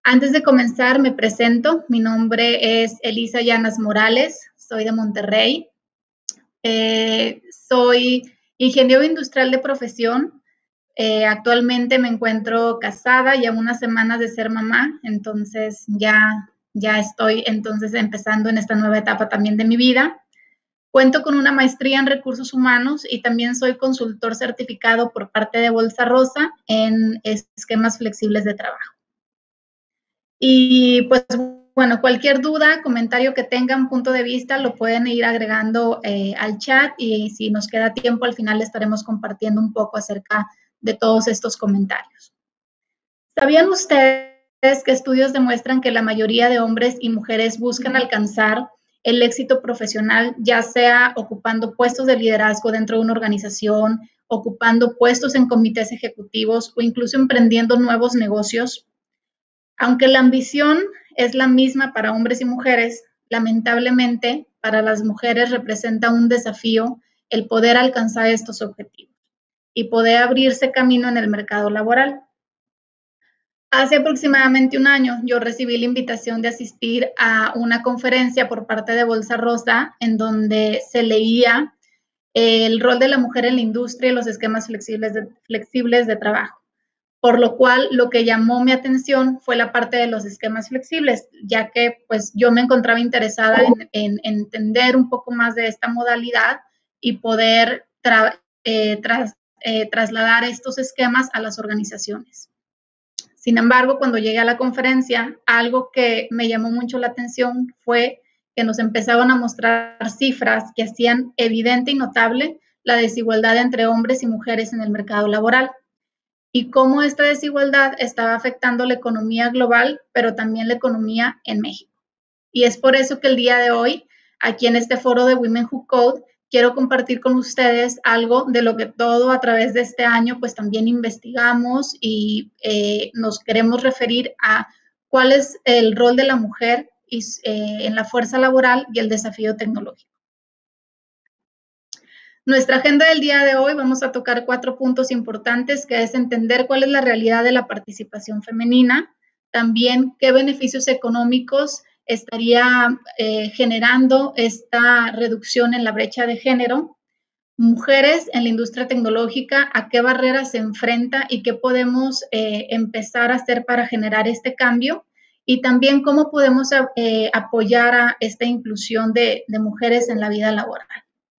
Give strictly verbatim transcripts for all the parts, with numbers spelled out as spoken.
Antes de comenzar, me presento. Mi nombre es Elisa Llanas Morales, soy de Monterrey. Eh, soy ingeniero industrial de profesión. Eh, actualmente me encuentro casada, ya unas semanas de ser mamá, entonces ya, ya estoy entonces empezando en esta nueva etapa también de mi vida. Cuento con una maestría en recursos humanos y también soy consultor certificado por parte de Bolsa Rosa en esquemas flexibles de trabajo. Y pues bueno, cualquier duda, comentario que tengan, punto de vista, lo pueden ir agregando eh, al chat y si nos queda tiempo al final estaremos compartiendo un poco acerca de todos estos comentarios. ¿Sabían ustedes que estudios demuestran que la mayoría de hombres y mujeres buscan alcanzar el éxito profesional, ya sea ocupando puestos de liderazgo dentro de una organización, ocupando puestos en comités ejecutivos o incluso emprendiendo nuevos negocios? Aunque la ambición es la misma para hombres y mujeres, lamentablemente para las mujeres representa un desafío el poder alcanzar estos objetivos y poder abrirse camino en el mercado laboral. Hace aproximadamente un año yo recibí la invitación de asistir a una conferencia por parte de Bolsa Rosa en donde se leía el rol de la mujer en la industria y los esquemas flexibles de, flexibles de trabajo. Por lo cual, lo que llamó mi atención fue la parte de los esquemas flexibles, ya que pues yo me encontraba interesada en, en, en entender un poco más de esta modalidad y poder tra eh, tras, eh, trasladar estos esquemas a las organizaciones. Sin embargo, cuando llegué a la conferencia, algo que me llamó mucho la atención fue que nos empezaban a mostrar cifras que hacían evidente y notable la desigualdad entre hombres y mujeres en el mercado laboral y cómo esta desigualdad estaba afectando la economía global, pero también la economía en México. Y es por eso que el día de hoy, aquí en este foro de Women Who Code, quiero compartir con ustedes algo de lo que todo a través de este año, pues también investigamos y eh, nos queremos referir a cuál es el rol de la mujer y, eh, en la fuerza laboral y el desafío tecnológico. Nuestra agenda del día de hoy vamos a tocar cuatro puntos importantes, que es entender cuál es la realidad de la participación femenina, también qué beneficios económicos estaría eh, generando esta reducción en la brecha de género, mujeres en la industria tecnológica, a qué barreras se enfrenta y qué podemos eh, empezar a hacer para generar este cambio, y también cómo podemos eh, apoyar a esta inclusión de, de mujeres en la vida laboral.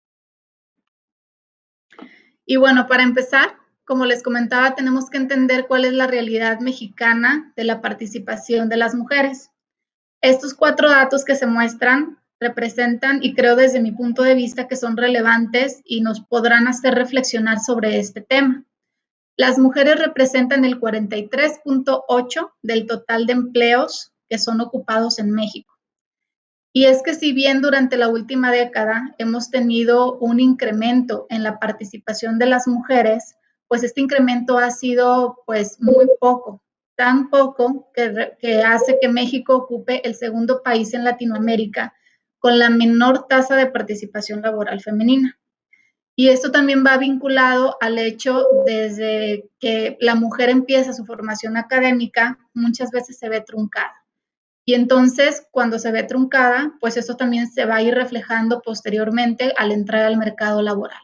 Y bueno, para empezar, como les comentaba, tenemos que entender cuál es la realidad mexicana de la participación de las mujeres. Estos cuatro datos que se muestran representan, y creo desde mi punto de vista que son relevantes y nos podrán hacer reflexionar sobre este tema. Las mujeres representan el cuarenta y tres punto ocho por ciento del total de empleos que son ocupados en México. Y es que si bien durante la última década hemos tenido un incremento en la participación de las mujeres, pues este incremento ha sido pues muy poco, tan poco que, que hace que México ocupe el segundo país en Latinoamérica con la menor tasa de participación laboral femenina. Y esto también va vinculado al hecho desde que la mujer empieza su formación académica, muchas veces se ve truncada. Y entonces, cuando se ve truncada, pues eso también se va a ir reflejando posteriormente al entrar al mercado laboral.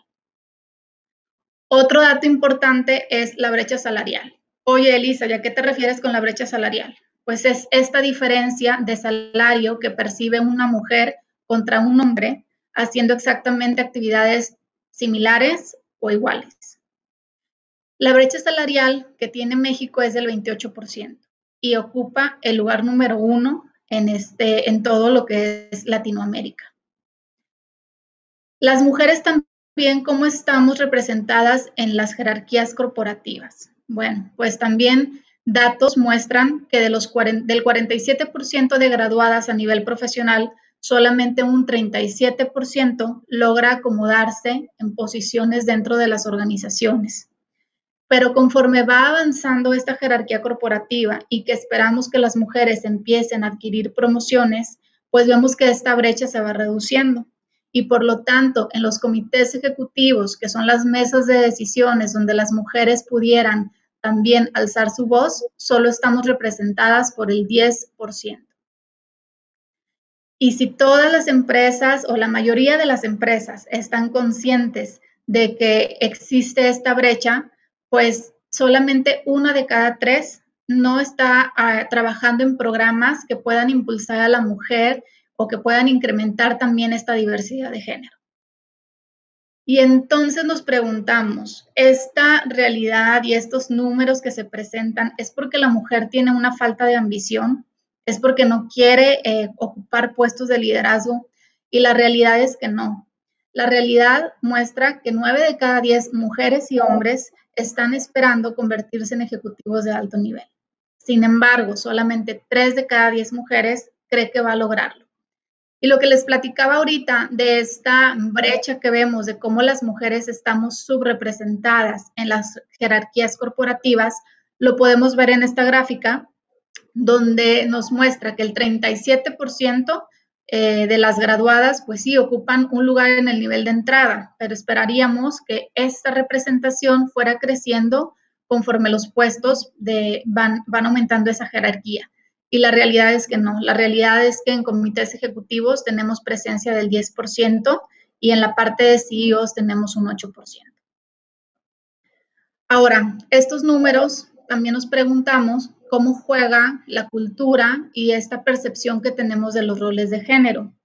Otro dato importante es la brecha salarial. Oye, Elisa, ¿ya qué te refieres con la brecha salarial? Pues es esta diferencia de salario que percibe una mujer contra un hombre haciendo exactamente actividades similares o iguales. La brecha salarial que tiene México es del veintiocho por ciento y ocupa el lugar número uno en, este, en todo lo que es Latinoamérica. Las mujeres también, ¿cómo estamos representadas en las jerarquías corporativas? Bueno, pues también datos muestran que de los cuarenta, del cuarenta y siete por ciento de graduadas a nivel profesional, solamente un treinta y siete por ciento logra acomodarse en posiciones dentro de las organizaciones. Pero conforme va avanzando esta jerarquía corporativa y que esperamos que las mujeres empiecen a adquirir promociones, pues vemos que esta brecha se va reduciendo. Y por lo tanto, en los comités ejecutivos, que son las mesas de decisiones donde las mujeres pudieran también alzar su voz, solo estamos representadas por el diez por ciento. Y si todas las empresas o la mayoría de las empresas están conscientes de que existe esta brecha, pues solamente una de cada tres no está uh, trabajando en programas que puedan impulsar a la mujer o que puedan incrementar también esta diversidad de género. Y entonces nos preguntamos, ¿esta realidad y estos números que se presentan es porque la mujer tiene una falta de ambición? ¿Es porque no quiere eh, ocupar puestos de liderazgo? Y la realidad es que no. La realidad muestra que nueve de cada diez mujeres y hombres están esperando convertirse en ejecutivos de alto nivel. Sin embargo, solamente tres de cada diez mujeres cree que va a lograrlo. Y lo que les platicaba ahorita de esta brecha que vemos de cómo las mujeres estamos subrepresentadas en las jerarquías corporativas, lo podemos ver en esta gráfica, donde nos muestra que el treinta y siete por ciento eh, de las graduadas, pues sí, ocupan un lugar en el nivel de entrada, pero esperaríamos que esta representación fuera creciendo conforme los puestos de, van, van aumentando esa jerarquía. Y la realidad es que no. La realidad es que en comités ejecutivos tenemos presencia del diez por ciento y en la parte de C E Os tenemos un ocho por ciento. Ahora, estos números también nos preguntamos cómo juega la cultura y esta percepción que tenemos de los roles de género.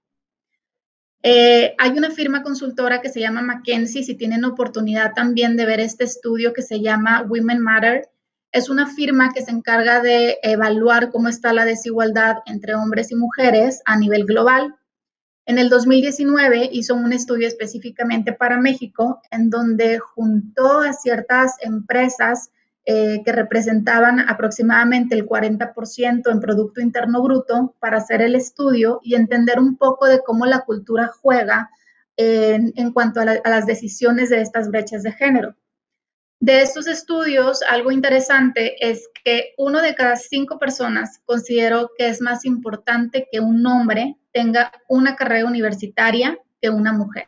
Eh, hay una firma consultora que se llama McKinsey, si tienen oportunidad también de ver este estudio que se llama Women Matter. Es una firma que se encarga de evaluar cómo está la desigualdad entre hombres y mujeres a nivel global. En el dos mil diecinueve hizo un estudio específicamente para México en donde juntó a ciertas empresas eh, que representaban aproximadamente el cuarenta por ciento en Producto Interno Bruto para hacer el estudio y entender un poco de cómo la cultura juega en, en cuanto a, la, a las decisiones de estas brechas de género. De estos estudios, algo interesante es que uno de cada cinco personas consideró que es más importante que un hombre tenga una carrera universitaria que una mujer.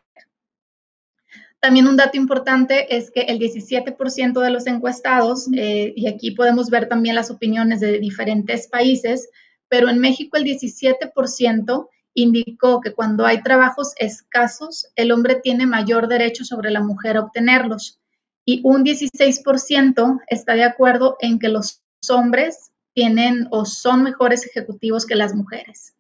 También un dato importante es que el diecisiete por ciento de los encuestados, eh, y aquí podemos ver también las opiniones de diferentes países, pero en México el diecisiete por ciento indicó que cuando hay trabajos escasos, el hombre tiene mayor derecho sobre la mujer a obtenerlos. Y un dieciséis por ciento está de acuerdo en que los hombres tienen o son mejores ejecutivos que las mujeres.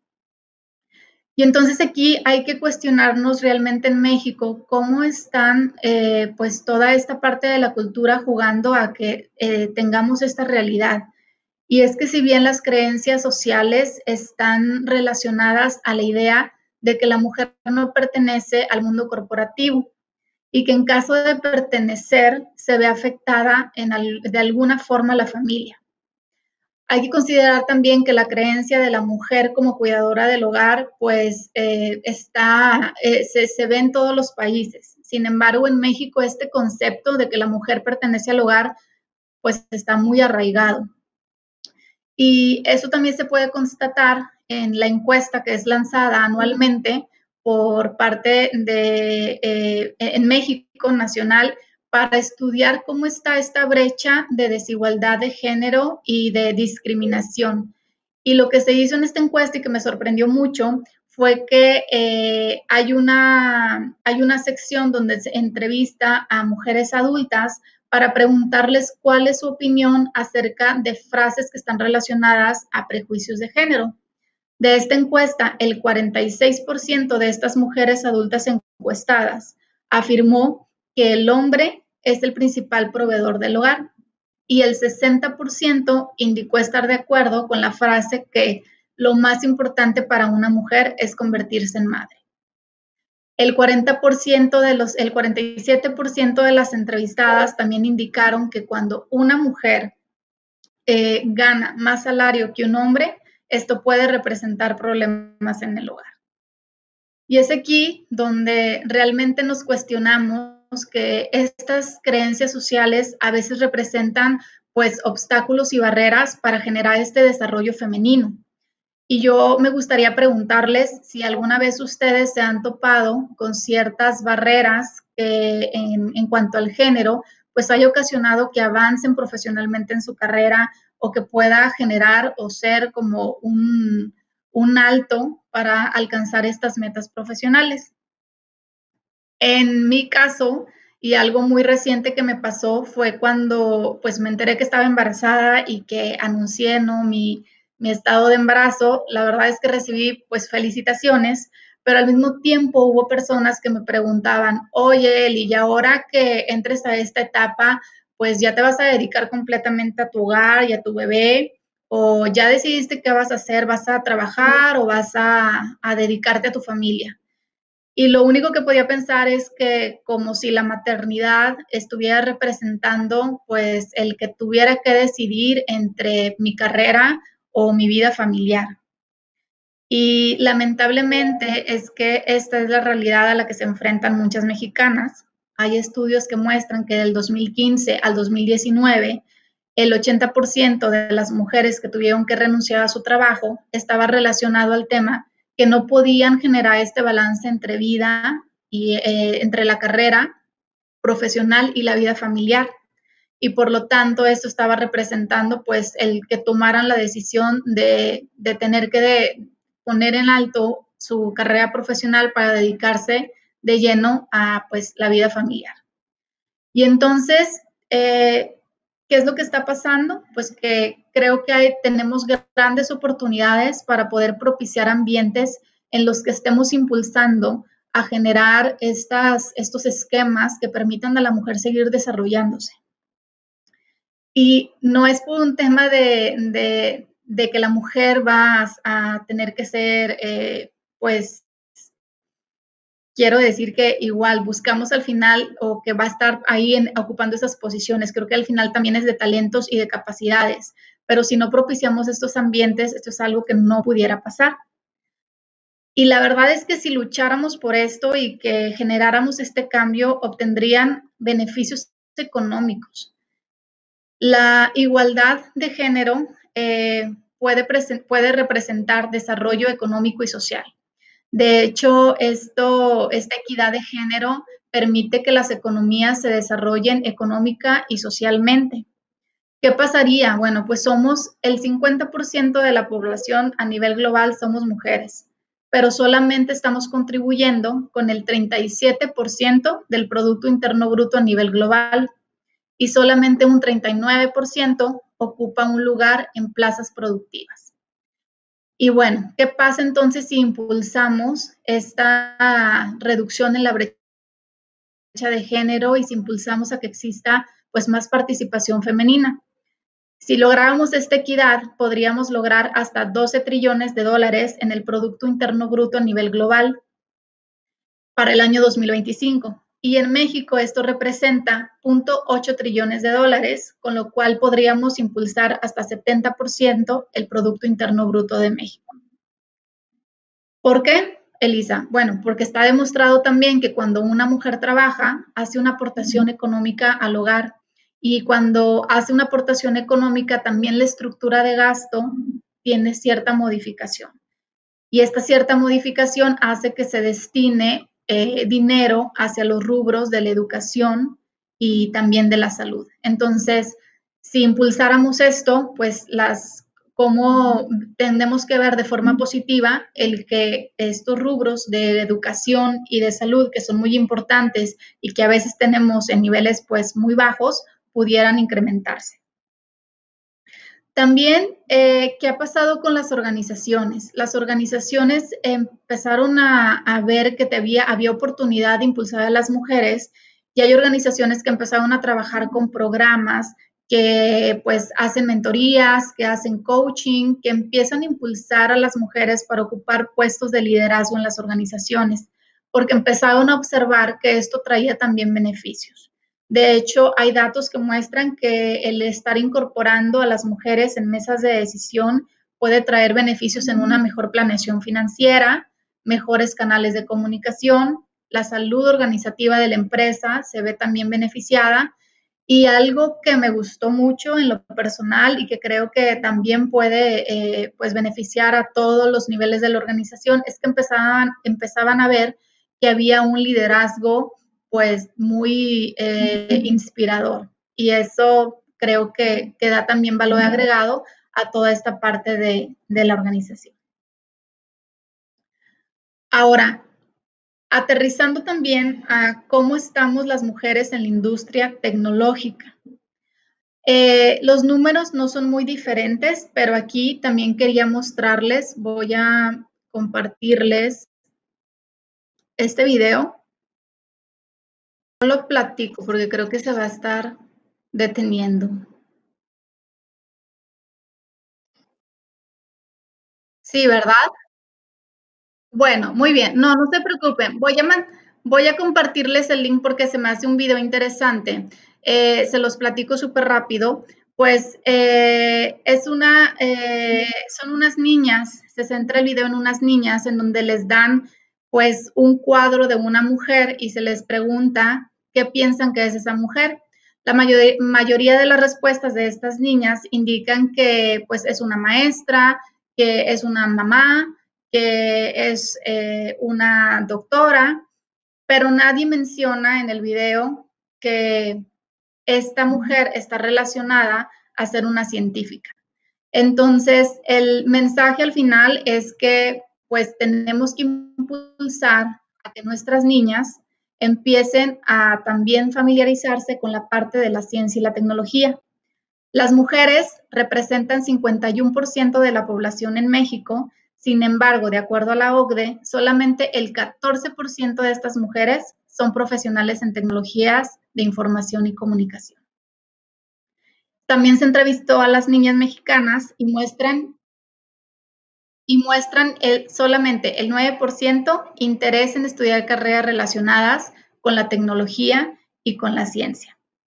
Y entonces aquí hay que cuestionarnos realmente en México cómo están eh, pues toda esta parte de la cultura jugando a que eh, tengamos esta realidad. Y es que si bien las creencias sociales están relacionadas a la idea de que la mujer no pertenece al mundo corporativo, y que en caso de pertenecer se ve afectada en al, de alguna forma la familia. Hay que considerar también que la creencia de la mujer como cuidadora del hogar pues eh, está, eh, se, se ve en todos los países. Sin embargo, en México este concepto de que la mujer pertenece al hogar pues está muy arraigado. Y eso también se puede constatar en la encuesta que es lanzada anualmente por parte de, eh, en México Nacional para estudiar cómo está esta brecha de desigualdad de género y de discriminación. Y lo que se hizo en esta encuesta y que me sorprendió mucho fue que eh, hay, una, hay una sección donde se entrevista a mujeres adultas para preguntarles cuál es su opinión acerca de frases que están relacionadas a prejuicios de género. De esta encuesta, el cuarenta y seis por ciento de estas mujeres adultas encuestadas afirmó que el hombre es el principal proveedor del hogar y el sesenta por ciento indicó estar de acuerdo con la frase que lo más importante para una mujer es convertirse en madre. El cuarenta por ciento de los, el cuarenta y siete por ciento de las entrevistadas también indicaron que cuando una mujer eh, gana más salario que un hombre, esto puede representar problemas en el hogar. Y es aquí donde realmente nos cuestionamos que estas creencias sociales a veces representan pues obstáculos y barreras para generar este desarrollo femenino. Y yo me gustaría preguntarles si alguna vez ustedes se han topado con ciertas barreras eh, en, en cuanto al género pues haya ocasionado que avancen profesionalmente en su carrera o que pueda generar o ser como un, un alto para alcanzar estas metas profesionales. En mi caso, y algo muy reciente que me pasó fue cuando pues me enteré que estaba embarazada y que anuncié, ¿no?, mi, mi estado de embarazo. La verdad es que recibí pues felicitaciones, pero al mismo tiempo hubo personas que me preguntaban, oye, Eli, y ahora que entres a esta etapa, pues ya te vas a dedicar completamente a tu hogar y a tu bebé, o ya decidiste qué vas a hacer, vas a trabajar o vas a, a dedicarte a tu familia. Y lo único que podía pensar es que como si la maternidad estuviera representando pues el que tuviera que decidir entre mi carrera o mi vida familiar. Y lamentablemente es que esta es la realidad a la que se enfrentan muchas mexicanas. Hay estudios que muestran que del dos mil quince al dos mil diecinueve, el ochenta por ciento de las mujeres que tuvieron que renunciar a su trabajo estaba relacionado al tema que no podían generar este balance entre vida y eh, entre la carrera profesional y la vida familiar. Y por lo tanto esto estaba representando pues el que tomaran la decisión de, de tener que de poner en alto su carrera profesional para dedicarse de lleno a pues la vida familiar. Y entonces, eh, ¿qué es lo que está pasando? Pues que creo que hay, tenemos grandes oportunidades para poder propiciar ambientes en los que estemos impulsando a generar estas, estos esquemas que permitan a la mujer seguir desarrollándose. Y no es por un tema de, de, de que la mujer va a, a tener que ser, eh, pues, quiero decir que igual buscamos al final o que va a estar ahí en, ocupando esas posiciones. Creo que al final también es de talentos y de capacidades, pero si no propiciamos estos ambientes, esto es algo que no pudiera pasar. Y la verdad es que si lucháramos por esto y que generáramos este cambio, obtendrían beneficios económicos. La igualdad de género eh, puede, puede representar desarrollo económico y social. De hecho, esto, esta equidad de género permite que las economías se desarrollen económica y socialmente. ¿Qué pasaría? Bueno, pues somos el cincuenta por ciento de la población a nivel global somos mujeres, pero solamente estamos contribuyendo con el treinta y siete por ciento del Producto Interno Bruto a nivel global y solamente un treinta y nueve por ciento ocupa un lugar en plazas productivas. Y bueno, ¿qué pasa entonces si impulsamos esta reducción en la brecha de género y si impulsamos a que exista pues más participación femenina? Si lográramos esta equidad, podríamos lograr hasta doce trillones de dólares en el Producto Interno Bruto a nivel global para el año dos mil veinticinco. Y en México esto representa cero punto ocho trillones de dólares, con lo cual podríamos impulsar hasta setenta por ciento el Producto Interno Bruto de México. ¿Por qué, Elisa? Bueno, porque está demostrado también que cuando una mujer trabaja, hace una aportación económica al hogar y cuando hace una aportación económica, también la estructura de gasto tiene cierta modificación. Y esta cierta modificación hace que se destine eh, dinero hacia los rubros de la educación y también de la salud. Entonces, si impulsáramos esto, pues las, cómo tendemos que ver de forma positiva el que estos rubros de educación y de salud, que son muy importantes y que a veces tenemos en niveles pues muy bajos, pudieran incrementarse. También, eh, ¿qué ha pasado con las organizaciones? Las organizaciones empezaron a, a ver que había, había oportunidad de impulsar a las mujeres y hay organizaciones que empezaron a trabajar con programas que pues hacen mentorías, que hacen coaching, que empiezan a impulsar a las mujeres para ocupar puestos de liderazgo en las organizaciones, porque empezaron a observar que esto traía también beneficios. De hecho, hay datos que muestran que el estar incorporando a las mujeres en mesas de decisión puede traer beneficios en una mejor planeación financiera, mejores canales de comunicación, la salud organizativa de la empresa se ve también beneficiada y algo que me gustó mucho en lo personal y que creo que también puede eh, pues beneficiar a todos los niveles de la organización es que empezaban, empezaban a ver que había un liderazgo pues muy eh, inspirador. Y eso creo que, que da también valor agregado a toda esta parte de, de la organización. Ahora, aterrizando también a cómo estamos las mujeres en la industria tecnológica. Eh, los números no son muy diferentes, pero aquí también quería mostrarles, voy a compartirles este video. No lo platico porque creo que se va a estar deteniendo. Sí, ¿verdad? Bueno, muy bien. No, no se preocupen. Voy a, man- voy a compartirles el link porque se me hace un video interesante. Eh, se los platico súper rápido. Pues eh, es una, eh, son unas niñas, se centra el video en unas niñas en donde les dan pues un cuadro de una mujer y se les pregunta qué piensan que es esa mujer. La mayor, mayoría de las respuestas de estas niñas indican que pues es una maestra, que es una mamá, que es eh, una doctora, pero nadie menciona en el video que esta mujer está relacionada a ser una científica. Entonces, el mensaje al final es que pues tenemos que impulsar a que nuestras niñas empiecen a también familiarizarse con la parte de la ciencia y la tecnología. Las mujeres representan cincuenta y uno por ciento de la población en México. Sin embargo, de acuerdo a la O C D E, solamente el catorce por ciento de estas mujeres son profesionales en tecnologías de información y comunicación. También se entrevistó a las niñas mexicanas y muestran, y muestran el, solamente el nueve por ciento interés en estudiar carreras relacionadas con la tecnología y con la ciencia.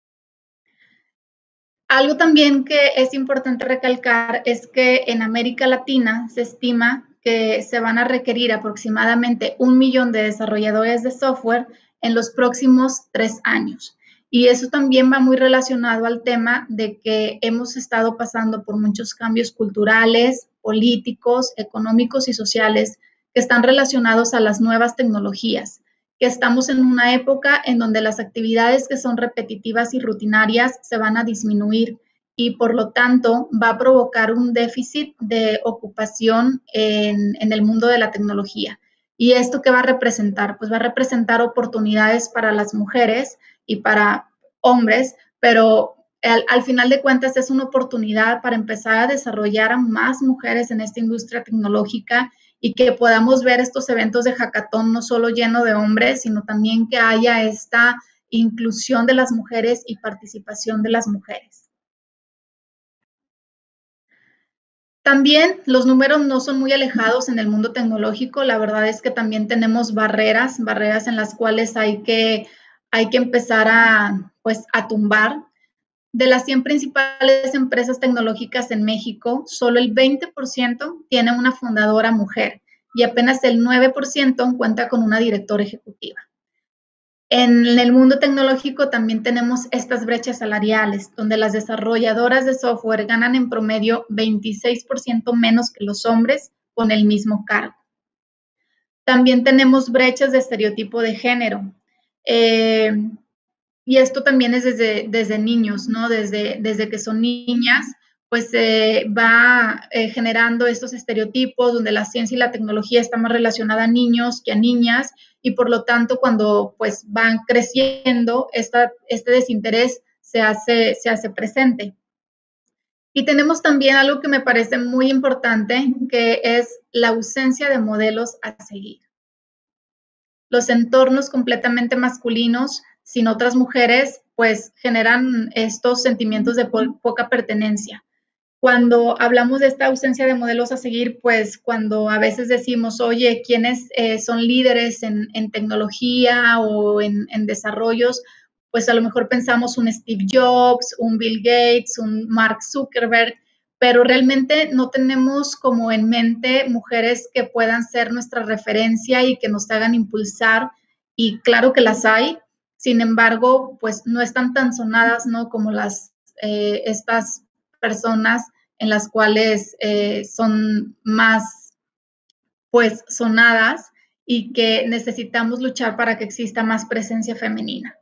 Algo también que es importante recalcar es que en América Latina se estima que se van a requerir aproximadamente un millón de desarrolladores de software en los próximos tres años. Y eso también va muy relacionado al tema de que hemos estado pasando por muchos cambios culturales, políticos, económicos y sociales que están relacionados a las nuevas tecnologías, que estamos en una época en donde las actividades que son repetitivas y rutinarias se van a disminuir y por lo tanto va a provocar un déficit de ocupación en, en el mundo de la tecnología. ¿Y esto qué va a representar? Pues va a representar oportunidades para las mujeres y para hombres, pero al, al, final de cuentas es una oportunidad para empezar a desarrollar a más mujeres en esta industria tecnológica y que podamos ver estos eventos de hackathon no solo lleno de hombres, sino también que haya esta inclusión de las mujeres y participación de las mujeres. También los números no son muy alejados en el mundo tecnológico. La verdad es que también tenemos barreras, barreras en las cuales hay que, hay que empezar a, pues, a tumbar. De las cien principales empresas tecnológicas en México, solo el veinte por ciento tiene una fundadora mujer y apenas el nueve por ciento cuenta con una directora ejecutiva. En el mundo tecnológico también tenemos estas brechas salariales, donde las desarrolladoras de software ganan en promedio veintiséis por ciento menos que los hombres con el mismo cargo. También tenemos brechas de estereotipo de género. Eh, y esto también es desde, desde niños, ¿no? Desde, desde que son niñas, pues se eh, va eh, generando estos estereotipos donde la ciencia y la tecnología está más relacionada a niños que a niñas y por lo tanto cuando pues van creciendo, esta, este desinterés se hace, se hace presente. Y tenemos también algo que me parece muy importante, que es la ausencia de modelos a seguir. Los entornos completamente masculinos sin otras mujeres, pues generan estos sentimientos de po poca pertenencia. Cuando hablamos de esta ausencia de modelos a seguir, pues cuando a veces decimos, oye, ¿quiénes eh, son líderes en, en tecnología o en, en desarrollos? Pues a lo mejor pensamos un Steve Jobs, un Bill Gates, un Mark Zuckerberg, pero realmente no tenemos como en mente mujeres que puedan ser nuestra referencia y que nos hagan impulsar, y claro que las hay, sin embargo, pues no están tan sonadas, ¿no? Como las, eh, estas personas en las cuales eh, son más, pues, sonadas y que necesitamos luchar para que exista más presencia femenina.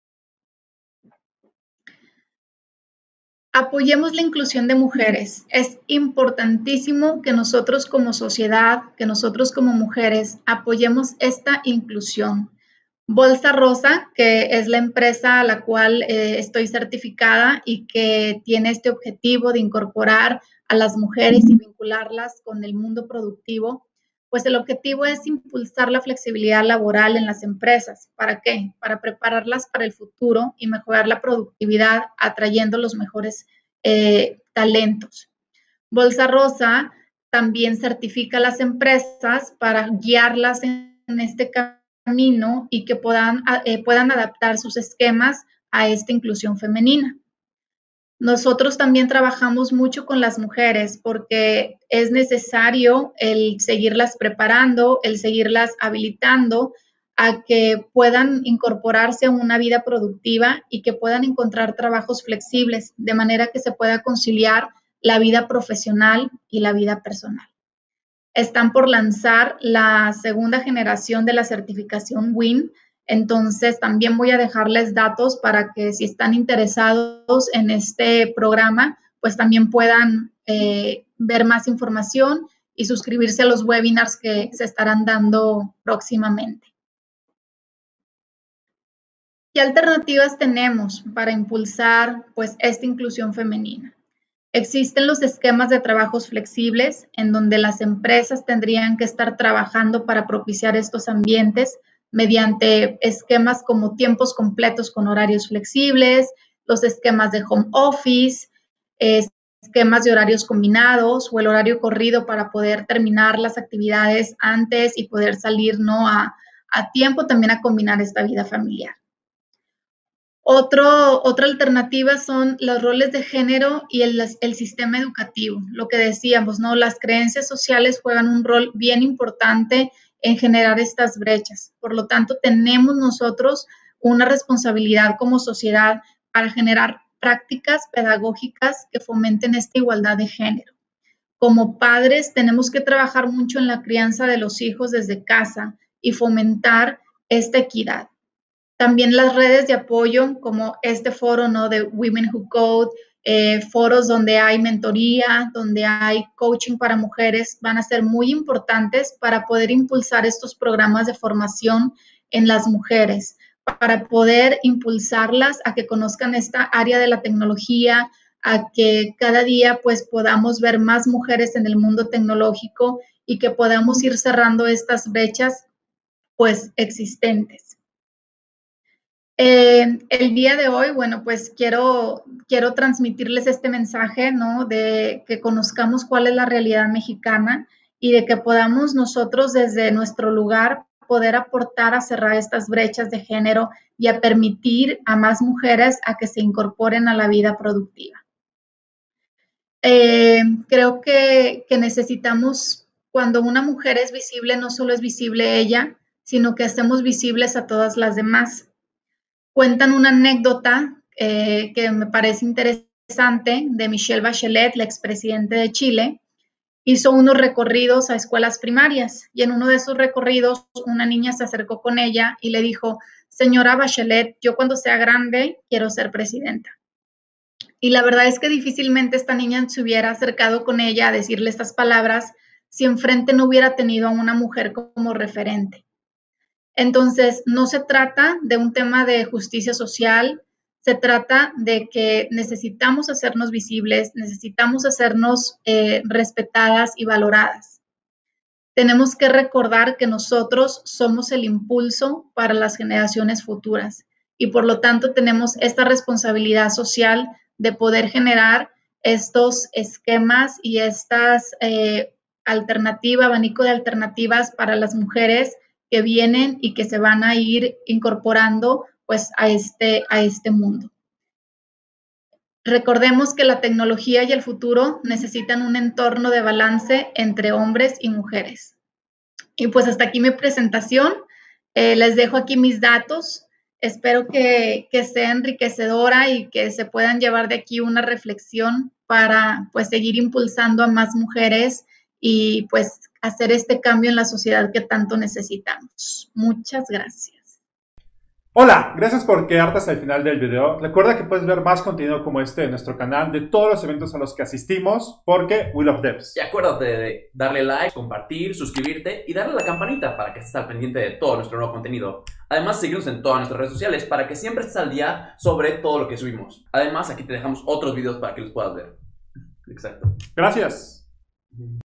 Apoyemos la inclusión de mujeres. Es importantísimo que nosotros como sociedad, que nosotros como mujeres apoyemos esta inclusión. Bolsa Rosa, que es la empresa a la cual eh, estoy certificada y que tiene este objetivo de incorporar a las mujeres y vincularlas con el mundo productivo, pues el objetivo es impulsar la flexibilidad laboral en las empresas. ¿Para qué? Para prepararlas para el futuro y mejorar la productividad, atrayendo los mejores eh, talentos. Bolsa Rosa también certifica a las empresas para guiarlas en, en este camino y que puedan, eh, puedan adaptar sus esquemas a esta inclusión femenina. Nosotros también trabajamos mucho con las mujeres porque es necesario el seguirlas preparando, el seguirlas habilitando a que puedan incorporarse a una vida productiva y que puedan encontrar trabajos flexibles, de manera que se pueda conciliar la vida profesional y la vida personal. Están por lanzar la segunda generación de la certificación W I N. Entonces, también voy a dejarles datos para que si están interesados en este programa, pues también puedan eh, ver más información y suscribirse a los webinars que se estarán dando próximamente. ¿Qué alternativas tenemos para impulsar pues, esta inclusión femenina? Existen los esquemas de trabajos flexibles en donde las empresas tendrían que estar trabajando para propiciar estos ambientes mediante esquemas como tiempos completos con horarios flexibles, los esquemas de home office, esquemas de horarios combinados o el horario corrido para poder terminar las actividades antes y poder salir ¿no? a, a tiempo también a combinar esta vida familiar. Otro, otra alternativa son los roles de género y el, el sistema educativo. Lo que decíamos, ¿no? Las creencias sociales juegan un rol bien importante en generar estas brechas. Por lo tanto, tenemos nosotros una responsabilidad como sociedad para generar prácticas pedagógicas que fomenten esta igualdad de género. Como padres, tenemos que trabajar mucho en la crianza de los hijos desde casa y fomentar esta equidad. También las redes de apoyo como este foro ¿no? de Women Who Code, eh, foros donde hay mentoría, donde hay coaching para mujeres, van a ser muy importantes para poder impulsar estos programas de formación en las mujeres, para poder impulsarlas a que conozcan esta área de la tecnología, a que cada día pues podamos ver más mujeres en el mundo tecnológico y que podamos ir cerrando estas brechas pues existentes. Eh, el día de hoy, bueno, pues quiero, quiero transmitirles este mensaje, ¿no? De que conozcamos cuál es la realidad mexicana y de que podamos nosotros desde nuestro lugar poder aportar a cerrar estas brechas de género y a permitir a más mujeres a que se incorporen a la vida productiva. Eh, creo que, que necesitamos, cuando una mujer es visible, no solo es visible ella, sino que hacemos visibles a todas las demás. Cuentan una anécdota eh, que me parece interesante de Michelle Bachelet, la expresidente de Chile. Hizo unos recorridos a escuelas primarias y en uno de esos recorridos una niña se acercó con ella y le dijo, señora Bachelet, yo cuando sea grande quiero ser presidenta. Y la verdad es que difícilmente esta niña se hubiera acercado con ella a decirle estas palabras si enfrente no hubiera tenido a una mujer como referente. Entonces, no se trata de un tema de justicia social, se trata de que necesitamos hacernos visibles, necesitamos hacernos eh, respetadas y valoradas. Tenemos que recordar que nosotros somos el impulso para las generaciones futuras y por lo tanto tenemos esta responsabilidad social de poder generar estos esquemas y estas eh, alternativas, abanico de alternativas para las mujeres que vienen y que se van a ir incorporando pues a este, a este mundo. Recordemos que la tecnología y el futuro necesitan un entorno de balance entre hombres y mujeres. Y pues hasta aquí mi presentación. Eh, les dejo aquí mis datos. Espero que, que sea enriquecedora y que se puedan llevar de aquí una reflexión para pues seguir impulsando a más mujeres y pues hacer este cambio en la sociedad que tanto necesitamos. Muchas gracias. Hola, gracias por quedarte hasta el final del video. Recuerda que puedes ver más contenido como este en nuestro canal de todos los eventos a los que asistimos, porque we love devs. Y acuérdate de darle like, compartir, suscribirte y darle a la campanita para que estés al pendiente de todo nuestro nuevo contenido. Además, seguirnos en todas nuestras redes sociales para que siempre estés al día sobre todo lo que subimos. Además, aquí te dejamos otros videos para que los puedas ver. Exacto. Gracias.